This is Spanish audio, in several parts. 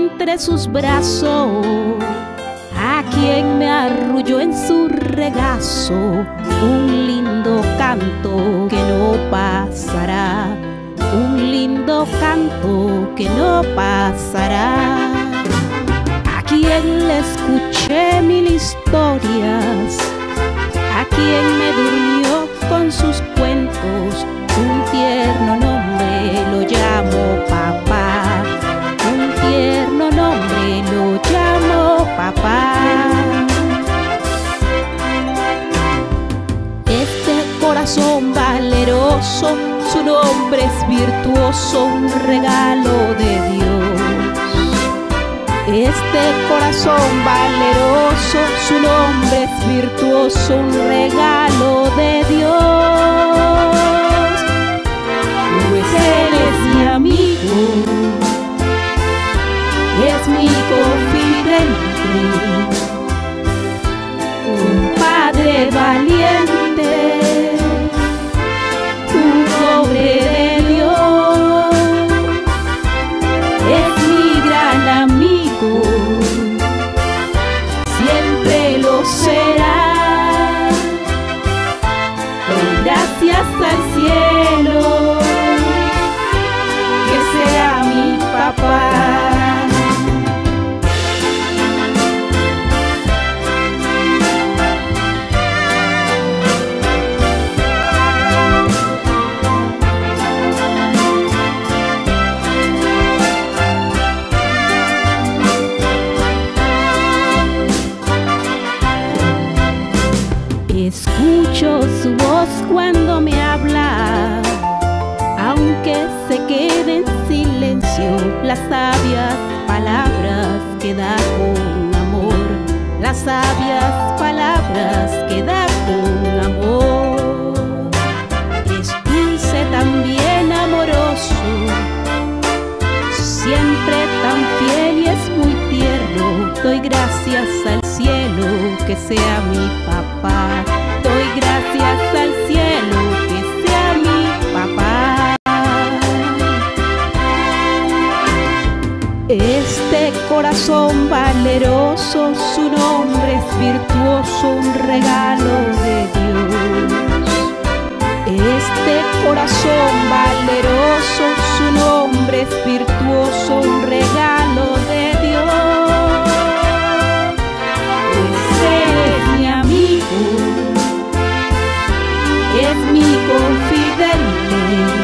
entre sus brazos, a quien me arrulló en su regazo, un lindo canto que no pasará, un lindo canto que no pasará. A quien le escuché mil historias, a quien me durmió con sus cuentos, un tierno nombre lo llamo papá, un tierno nombre lo llamo papá. Este corazón valeroso, su nombre es virtuoso, un regalo de Dios. Este corazón valeroso, su nombre es virtuoso, un regalo de Dios. Pues Él es mi amigo, es mi confidente, un padre valiente, un hombre de Dios. Es mi gran amigo, siempre lo será. Doy gracias al cielo que sea mi papá. Escucho su voz cuando me habla, aunque se quede en silencio, las sabias palabras que da con amor, las sabias palabras que da con amor. Es dulce, también amoroso, siempre tan fiel y es muy tierno. Doy gracias al cielo que sea mi papá. Doy gracias al cielo que sea mi papá. Este corazón valeroso, su nombre es virtuoso, un regalo de Dios. Este corazón valeroso, su nombre es virtuoso, un regalo de Dios. Pues Él es mi amigo, es mi confidente,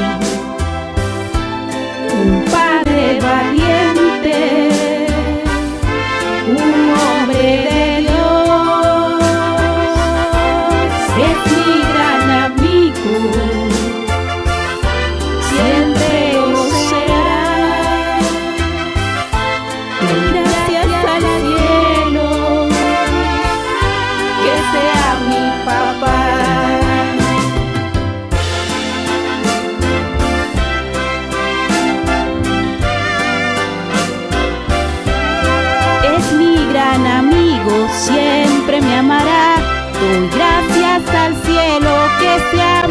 un padre valiente, un hombre de Dios. Es mi gran amigo, siempre lo será. Gracias al cielo que sea mi papá. Gran amigo, siempre me amará. Doy gracias al cielo que sea